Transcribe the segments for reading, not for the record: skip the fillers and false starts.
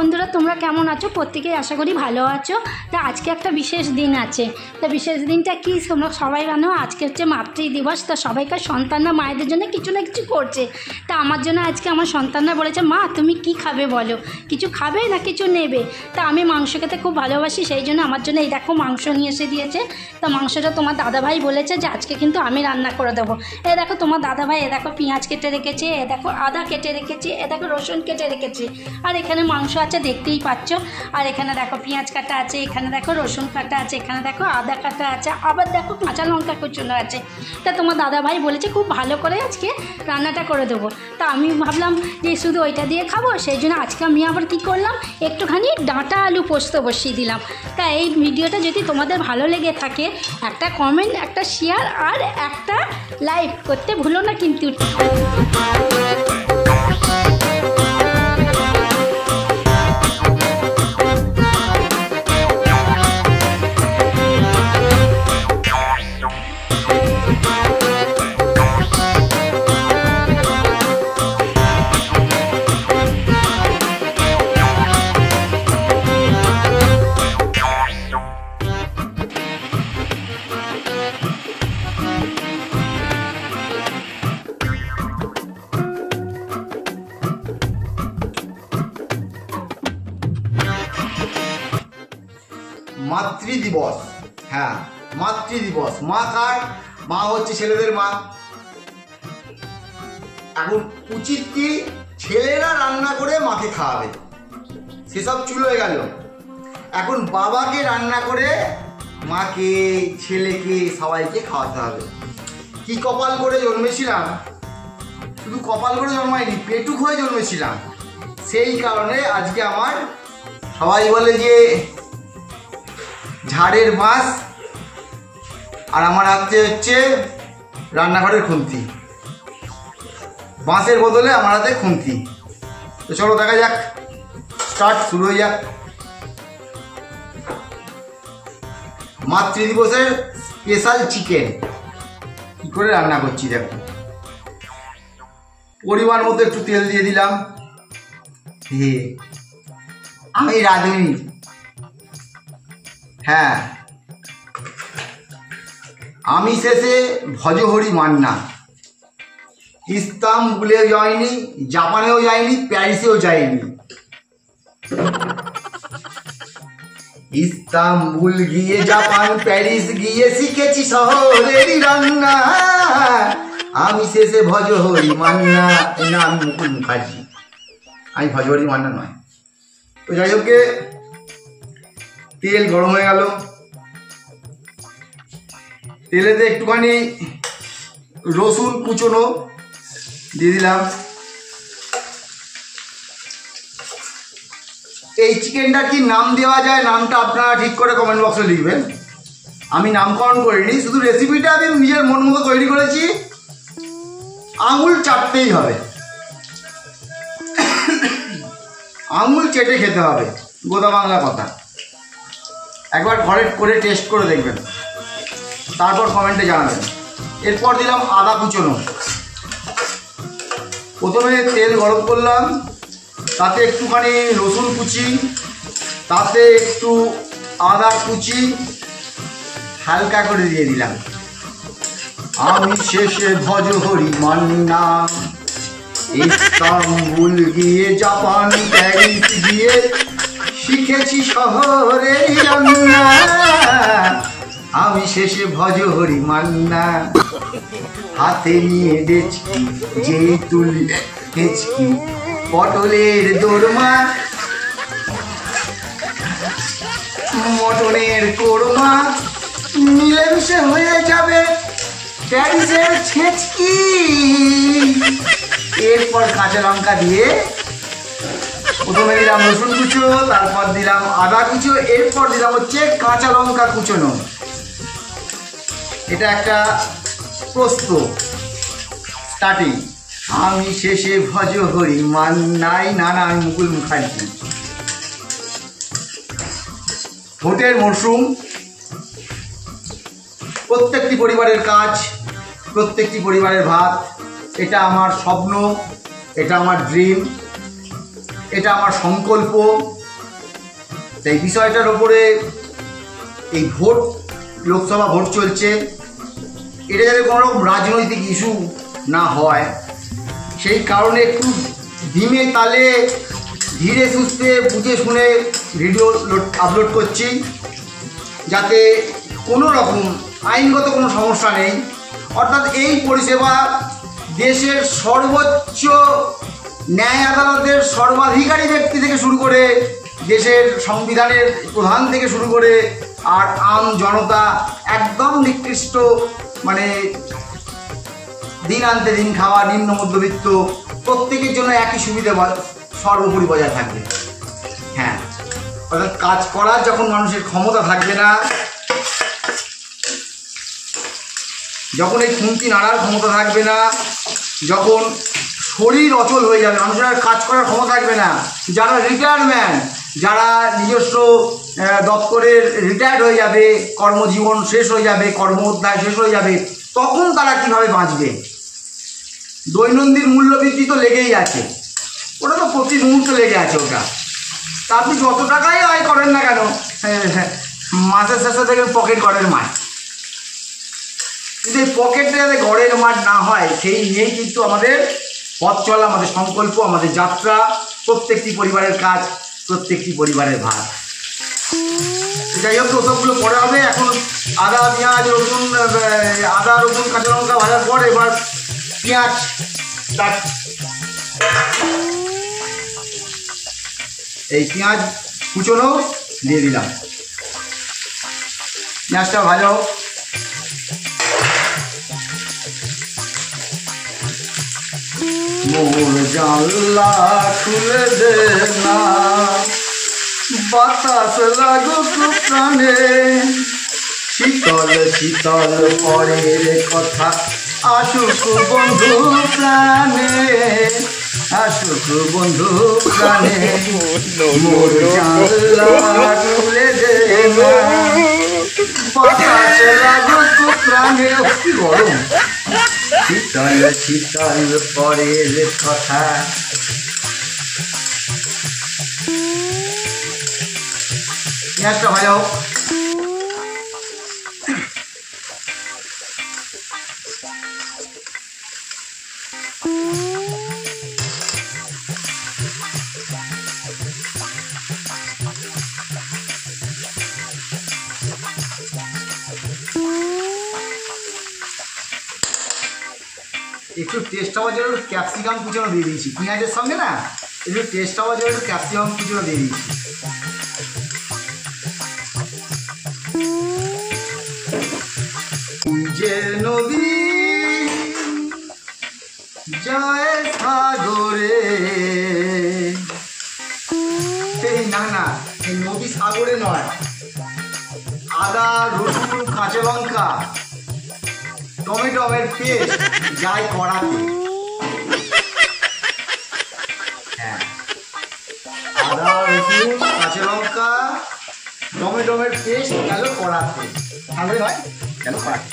বন্ধুরা, তোমরা কেমন আছো? প্রত্যেকেই আশা করি ভালো আছো। তা আজকে একটা বিশেষ দিন আছে। তা বিশেষ দিনটা কি তোমরা সবাই জানো, আজকে হচ্ছে মাতৃদিবস। তা সবাইকার সন্তানরা মায়েদের জন্য কিছু না কিছু করছে। তা আমার জন্য আজকে আমার সন্তানরা বলেছে, মা তুমি কি খাবে বলো, কিছু খাবে না কিছু নেবে? তা আমি মাংস খেতে খুব ভালোবাসি, সেই জন্য আমার জন্য এই দেখো মাংস নিয়ে এসে দিয়েছে। তা মাংসটা তোমার দাদাভাই বলেছে যে আজকে কিন্তু আমি রান্না করে দেবো। এ দেখো তোমার দাদাভাই, এ দেখো পেঁয়াজ কেটে রেখেছে, এ দেখো আদা কেটে রেখেছে, এ দেখো রসুন কেটে রেখেছে, আর এখানে মাংস আছে দেখতেই পাচ্ছ। আর এখানে দেখো পেঁয়াজ কাটা আছে, এখানে দেখো রসুন কাটা আছে, এখানে দেখো আদা কাটা আছে, আবার দেখো কাঁচা লঙ্কা কুচনো আছে। তা তোমার দাদাভাই বলেছে খুব ভালো করে আজকে রান্নাটা করে দেবো। তা আমি ভাবলাম যে শুধু ওইটা দিয়ে খাবো, সেই জন্য আজকে আমি আবার কি করলাম, একটুখানি ডাঁটা আলু পোস্ত বসিয়ে দিলাম। তা এই ভিডিওটা যদি তোমাদের ভালো লেগে থাকে, একটা কমেন্ট, একটা শেয়ার আর একটা লাইক করতে ভুলো না কিন্তু। মাতৃদিবস, হ্যাঁ মাতৃদিবস। মা কার? মা হচ্ছে ছেলেদের মা। এখন উচিত কি, ছেলেরা রান্না করে মাকে খাওয়াবে, সেসব চুলো হয়ে গেল। এখন বাবাকে রান্না করে মাকে, ছেলেকে, সবাইকে খাওয়াতে হবে। কি কপাল করে জন্মেছিলাম, শুধু কপাল করে জন্মাইনি, পেটুক হয়ে জন্মেছিলাম। সেই কারণে আজকে আমার সবাই বলে যে ঝাড়ের বাঁশ, আর আমার হাতে হচ্ছে রান্নাঘরের খুন্তি। বাঁশের বদলে আমার হাতে খুন্তি। তো চলো দেখা যাক, স্টার্ট, শুরু হয়ে যাক। মাতৃদিবসের স্পেশাল চিকেন কি করে রান্না করছি দেখো। পরিমাণ মতো একটু তেল দিয়ে দিলাম। আমি রাঁধুনি, হ্যাঁ আমি শেষে ভজহরি মান্না। ইস্তাম্বুলেও যায়নি, জাপানেও যায়নি, প্যারিসেও যায়নি। ইস্তাম্বুল গিয়ে, জাপান, প্যারিস গিয়ে শিখেছি শহরেরই রান্না। আমি শেষে ভজহরি মান্না। না, আমি মুকুল মুখার্জি, আমি ভজহরি মান্না নয়। তো যাই হোক, তেল গরম হয়ে গেল। তেলেতে একটুখানি রসুন কুচনো দিয়ে দিলাম। এই চিকেনটা কি নাম দেওয়া যায়, নামটা আপনারা ঠিক করে কমেন্ট বক্সে লিখবেন। আমি নামকরণ করিনি, শুধু রেসিপিটা আমি নিজের মন মতো তৈরি করেছি। আঙুল চাটতেই হবে, আঙুল চেটে খেতে হবে, গোদা বাংলা কথা। একবার ঘরে করে টেস্ট করে দেখবেন, তারপর কমেন্টে জানাবেন। এরপর দিলাম আদা কুচনো। প্রথমে তেল গরম করলাম, তাতে একটুখানি রসুন কুচি, তাতে একটু আদা কুচি হালকা করে দিয়ে দিলাম। আমি শেষে ভজহরি মান্না। ইস্তাম্বুল গিয়ে, জাপান, প্যারিস গিয়ে শিখেছি শহরের রান্না। আমি শেষে ভজহরি মান্না। হাতে নিয়ে ডেচকি, যে তুলি হেঁচকি, পটলের দোরমা, মটনের কোরমা, মিলেমিশে হয়ে যাবে প্যারিসের ছেচকি। এরপর কাঁচা লঙ্কা দিয়ে, প্রথমে দিলাম রসুন কুচো, তারপর দিলাম আদা কুচো, এরপর দিলাম হচ্ছে কাঁচা লঙ্কা কুচোনো। এটা একটা প্রস্ত স্টার্টিং। আমি শেষে ভজহরি মান্নাই। না, আমি মুকুল মুখার্জি। ভোটের মরশুম, প্রত্যেকটি পরিবারের কাজ, প্রত্যেকটি পরিবারের ভাত। এটা আমার স্বপ্ন, এটা আমার ড্রিম। এটা আমার সংকল্প। এই বিষয়টার ওপরে এই ভোট, লোকসভা ভোট চলছে, এটা যাতে কোনো রকম রাজনৈতিক ইস্যু না হয় সেই কারণে একটু ধিমে তালে ধীরে সুস্থে বুঝে শুনে ভিডিও আপলোড করছি, যাতে কোনো রকম আইনগত কোনো সমস্যা নেই। অর্থাৎ এই পরিষেবা দেশের সর্বোচ্চ ন্যায় আদালতের সর্বাধিকারী ব্যক্তি থেকে শুরু করে, দেশের সংবিধানের প্রধান থেকে শুরু করে, আর আম জনতা একদম নিকৃষ্ট, মানে দিন আনতে দিন খাওয়া নিম্ন মধ্যবিত্ত প্রত্যেকের জন্য একই সুবিধা সর্বোপরি বজায় থাকবে। হ্যাঁ, অর্থাৎ কাজ করার যখন মানুষের ক্ষমতা থাকবে না, যখন এই খুন্তি নাড়ার ক্ষমতা থাকবে না, যখন শরীর অচল হয়ে যাবে, মানুষের আর কাজ করার ক্ষমতা থাকবে না, যারা রিটায়ারমেন্ট, যারা নিজস্ব দপ্তরের রিটায়ার্ড হয়ে যাবে, কর্মজীবন শেষ হয়ে যাবে, কর্ম অধ্যায় শেষ হয়ে যাবে, তখন তারা কিভাবে বাঁচবে? দৈনন্দিন মূল্যবৃদ্ধি তো লেগেই আছে, ওটা তো প্রতি মুহূর্তে লেগে আছে ওটা। তা আপনি যত টাকাই আয় করেন না কেন, মাসের শেষে দেখেন পকেট গড়ের মাঠ। কিন্তু এই পকেটে যাতে গড়ের মাঠ না হয় সেই নিয়েই কিন্তু আমাদের পথ চলা, আমাদের সংকল্প, আমাদের যাত্রা, প্রত্যেকটি পরিবারের কাজ, প্রত্যেকটি পরিবারের ভার। যাই হোক, ওসবগুলো পরে হবে। এখন আদা, পেঁয়াজ, রসুন, আদা, রসুন, কাঁচা লঙ্কা ভাজার পর এবার পেঁয়াজ, এই পেঁয়াজ কুচনো দিয়ে দিলাম। পেঁয়াজটা ভালো মোর জানলা খুলে দে না, বাতাস লাগুক প্রাণে, শীতল শীতল পরের কথা আসুক বন্ধু প্রাণে, আসুক বন্ধু প্রাণে, মোর জানলা খুলে দে না, বাতাস লাগুক প্রাণে। কি গরম! শীতল শীতল পরের কথা। পেঁয়াজটা ভাজা হোক। একটু টেস্ট হওয়ার জন্য ক্যাপসিকাম কুচনো দিয়ে দিয়েছি পেঁয়াজের সঙ্গে, না একটু টেস্ট হওয়ার জন্য একটু ক্যাপসিকাম কুচনো দিয়ে দিয়েছি। যে নদী যায় সাগরে, এই না না, এই নদী সাগরে নয়, আদা, রসুন, কাঁচা লঙ্কা, টমেটোমের পেস্ট যায় কড়াতে। হ্যাঁ, আদা, রসুন, কাঁচা লঙ্কা, টমেটোমের পেস্ট গেল কড়াতে, তাহলে হয় গেল কড়াতে।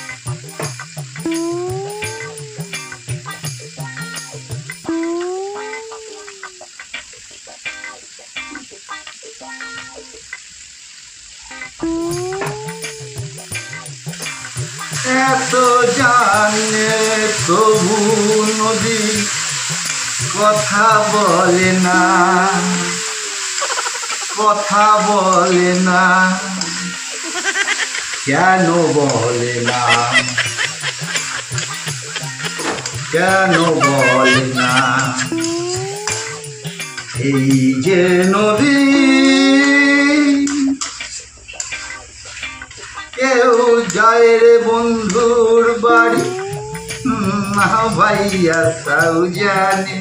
এত জানে তবু নদী কথা বলে না, কথা বলে না, কেন বলে না, কেন বলে না? এই যে নদী কেউ যায় রে বন্ধুর বাড়ি, না ভাইয়া সাউ জানে,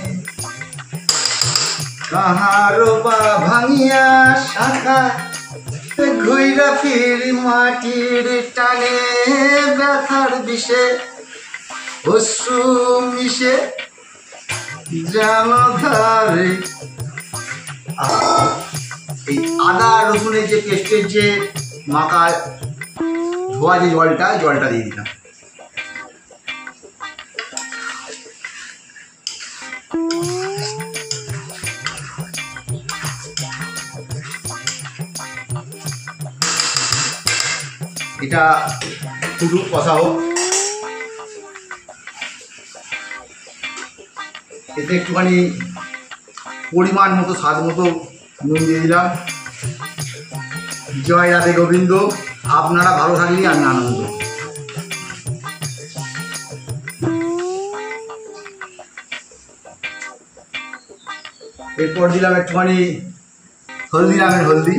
কাহারো বা ভাঙিয়া শাখা ঘুইরা ফির মাটির টানে, ব্যথার বিষে অশ্রু মিশে জানধারে। এই আদা রসুনের যে পেস্টের যে মাখা ধোয়া যে জলটা দিয়ে দিলাম। এটা ফুটুক, কষা হোক। এতে একটুখানি পরিমাণ মতো স্বাদ মতো নুন দিয়ে দিলাম। জয় রাধে গোবিন্দ। আপনারা ভালো থাকলেই আমি আনন্দ। এরপর দিলাম একটুখানি হলদিরামের হলদি।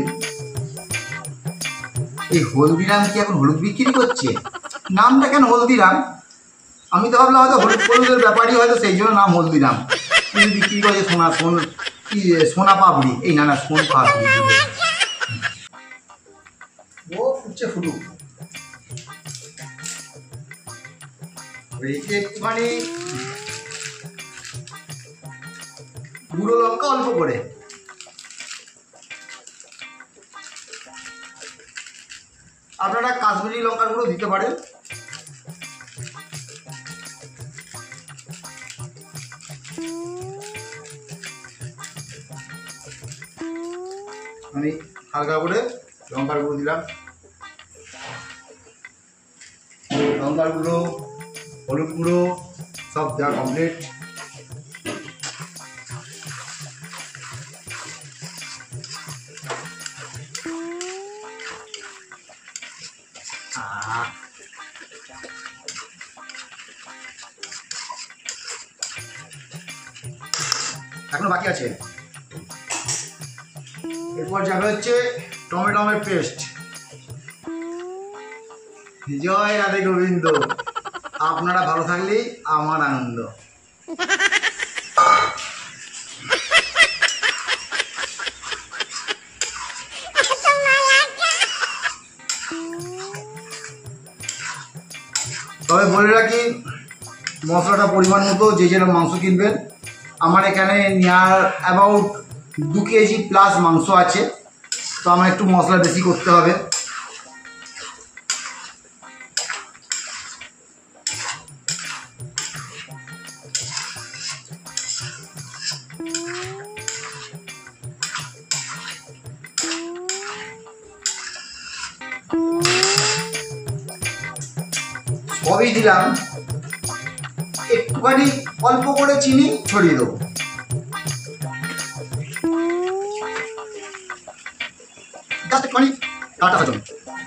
এই হলদিরাম কি এখন হলুদ বিক্রি করছে? নামটা কেন হলদিরাম? আমি তো ভাবলাম হয়তো হলুদের ব্যাপারই, হয়তো সেই জন্য নাম হলদিরাম। কিন্তু বিক্রি করছে সোনা পাপড়ি। এই না সোন পাপড়ি। ও ফুটছে, ফুটুক। একটুখানি গুঁড়ো লঙ্কা অল্প করে, আপনারা কাশ্মীরি লঙ্কার গুঁড়ো দিতে পারেন। আমি হালকা করে লঙ্কার গুঁড়ো দিলাম। লঙ্কার গুঁড়ো, হলুদ গুঁড়ো সব দেওয়া কমপ্লিট। এখনো বাকি আছে। এরপর যাবে হচ্ছে টমেটোমের পেস্ট। জয় রাধে গোবিন্দ। আপনারা ভালো থাকলেই আমার আনন্দ। তবে বলে রাখি, মশলাটা পরিমাণ মতো যে যেরকম মাংস কিনবেন। আমার এখানে নিয়ার অ্যাবাউট 2 কেজি প্লাস মাংস আছে, তো আমার একটু মশলা বেশি করতে হবে। সবই দিলাম, একটুখানি অল্প করে চিনি ছড়িয়ে দেবো। একটুখানি কাটা হজম।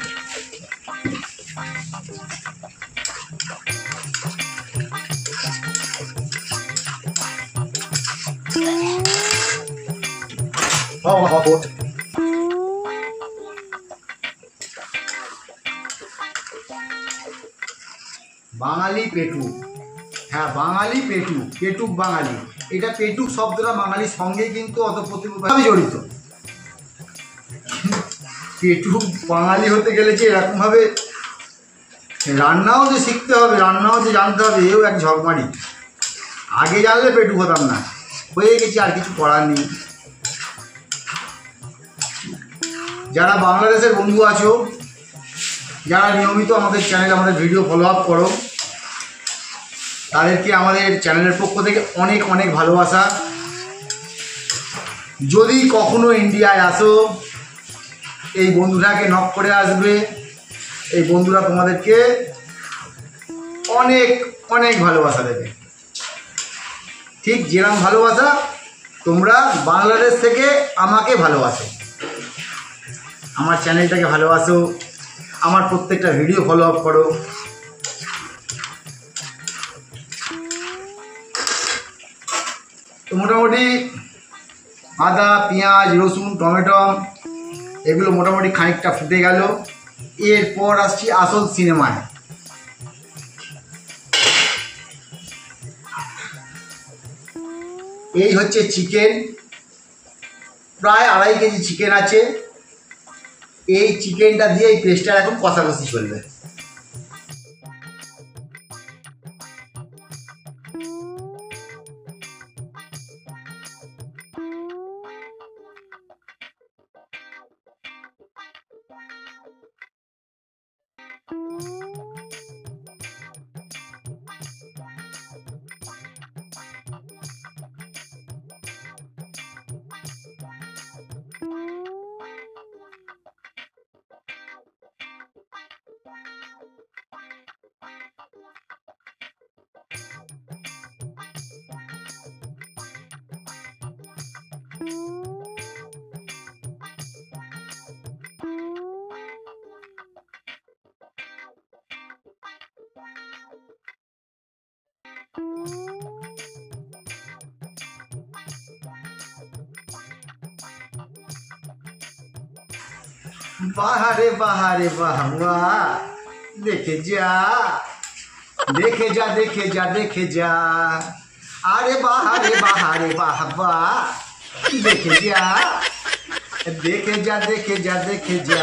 বাঙালি পেটুক। হ্যাঁ, বাঙালি পেটুক, পেটুক বাঙালি। এটা পেটুক শব্দটা বাঙালির সঙ্গে কিন্তু অতপ্রতিভাবে জড়িত। পেটুক বাঙালি হতে গেলে যে এরকমভাবে রান্নাও যে শিখতে হবে, রান্নাও যে জানতে হবে, এও এক ঝকমারি। আগে জানলে পেটুক হতাম না, হয়ে গেছি, আর কিছু করার নেই। যারা বাংলাদেশের বন্ধু আছো, যারা নিয়মিত আমাদের চ্যানেল, আমাদের ভিডিও ফলো আপ করো, তাদেরকে আমাদের চ্যানেলের পক্ষ থেকে অনেক অনেক ভালোবাসা। যদি কখনো ইন্ডিয়ায় আসো, এই বন্ধুটাকে নক করে আসবে। এই বন্ধুরা তোমাদেরকে অনেক অনেক ভালোবাসা দেবে। ঠিক যেরকম ভালোবাসা তোমরা বাংলাদেশ থেকে আমাকে ভালোবাসো, আমার চ্যানেলটাকে ভালোবাসো, আমার প্রত্যেকটা ভিডিও ফলো আপ করো। তো মোটামুটি আদা, পেঁয়াজ, রসুন, টমেটো এগুলো মোটামুটি খানিকটা ফুটে গেল। এরপর আসছি আসল সিনেমায়। এই হচ্ছে চিকেন, প্রায় 2.5 কেজি চিকেন আছে। এই চিকেনটা দিয়ে এই পেস্টটা এখন কষাকষি চলবে। বাহারে বাহারে বাহবা, দেখে যা দেখে যা দেখে যা দেখে যা, আরে বাহারে বাহারে বাহবা, দেখে যা দেখে যা দেখে যা দেখে যা,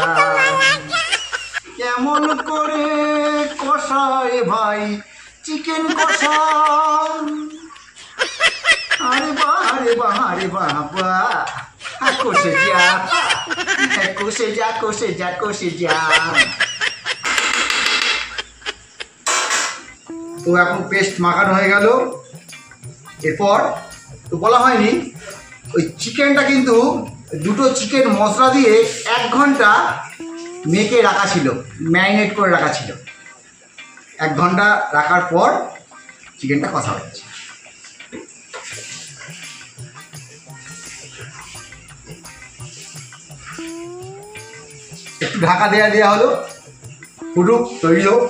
কেমন করে কষায় ভাই চিকেন কষা, আরে বাহারে বাহারে বাহবা, কষে যা কষে যা কষে যা কষে যা। তো এখন পেস্ট মাখানো হয়ে গেল। এরপর তো বলা হয়নি, ওই চিকেনটা কিন্তু দুটো চিকেন মশলা দিয়ে 1 ঘন্টা মেখে রাখা ছিল, ম্যারিনেট করে রাখা ছিল। 1 ঘন্টা রাখার পর চিকেনটা কষা হচ্ছে। একটু ঢাকা দেওয়া হলো, ফুটুক তৈরি হোক।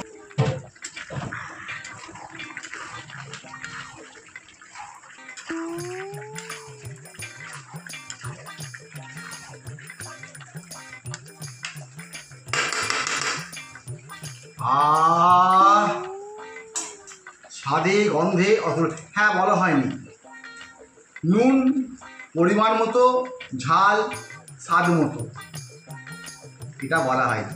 স্বাদে গন্ধে হ্যাঁ বলা হয়নি, নুন পরিমাণ মতো, ঝাল স্বাদ মতো, এটা বলা হয়নি।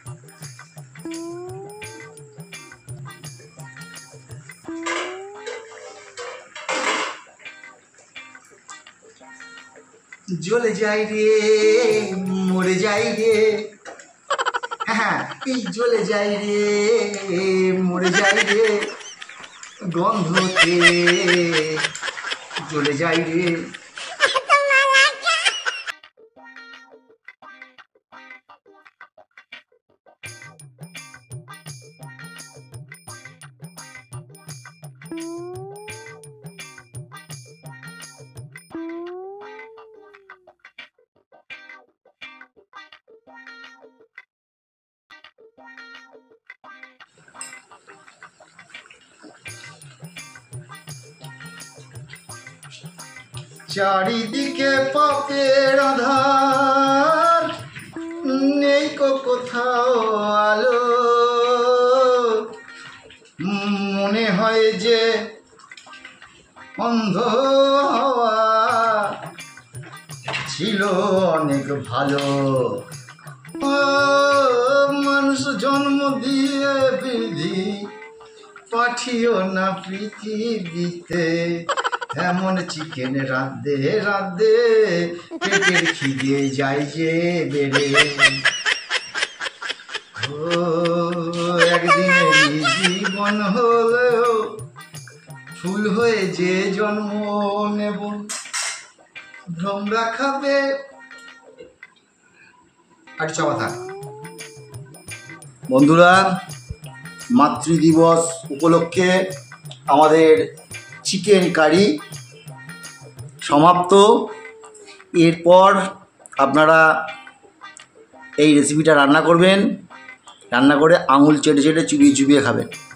জ্বলে যাই রে মরে যাই রে, হ্যাঁ এই জ্বলে যাই রে মরে যাই রে, গন্ধতে জ্বলে যাই রে। চারিদিকে পাপের আধার, নেই কোথাও আলো, মনে হয় যে অন্ধ হওয়া ছিল অনেক ভালো। মানুষ জন্ম দিয়ে বিধি পাঠিও না পৃথিবীতে, এমন চিকেন রাঁধে রাঁধে পেটের খিদে যায় যে বেড়ে। ও একদিনের জীবন হলেও ফুল হয়ে যে জন্ম নেব, ভ্রমরা খাবে। আর কথা বন্ধুরা, মাতৃদিবস উপলক্ষে আমাদের চিকেন কারি সমাপ্ত। এরপর আপনারা এই রেসিপিটা রান্না করবেন, রান্না করে আঙুল চেটে চেটে চুবিয়ে চুবিয়ে খাবেন।